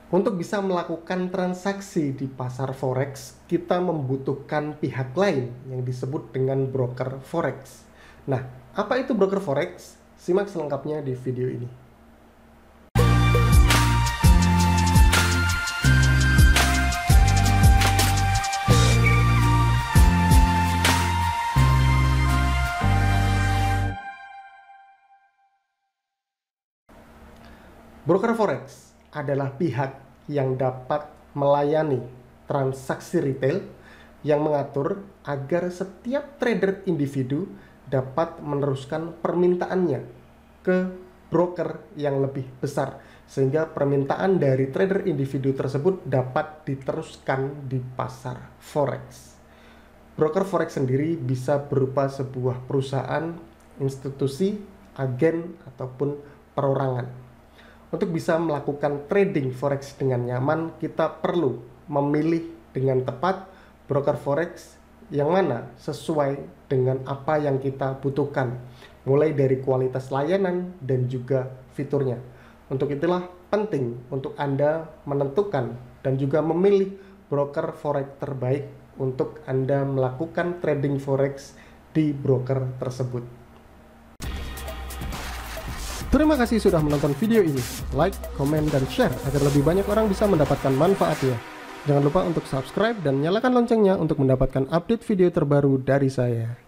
Untuk bisa melakukan transaksi di pasar forex, kita membutuhkan pihak lain yang disebut dengan broker forex. Nah, apa itu broker forex? Simak selengkapnya di video ini. Broker forex adalah pihak yang dapat melayani transaksi retail yang mengatur agar setiap trader individu dapat meneruskan permintaannya ke broker yang lebih besar, sehingga permintaan dari trader individu tersebut dapat diteruskan di pasar forex. Broker forex sendiri bisa berupa sebuah perusahaan, institusi, agen, ataupun perorangan. Untuk bisa melakukan trading forex dengan nyaman, kita perlu memilih dengan tepat broker forex yang mana sesuai dengan apa yang kita butuhkan, mulai dari kualitas layanan dan juga fiturnya. Untuk itulah penting untuk Anda menentukan dan juga memilih broker forex terbaik untuk Anda melakukan trading forex di broker tersebut. Terima kasih sudah menonton video ini. Like, komen, dan share agar lebih banyak orang bisa mendapatkan manfaatnya. Jangan lupa untuk subscribe dan nyalakan loncengnya untuk mendapatkan update video terbaru dari saya.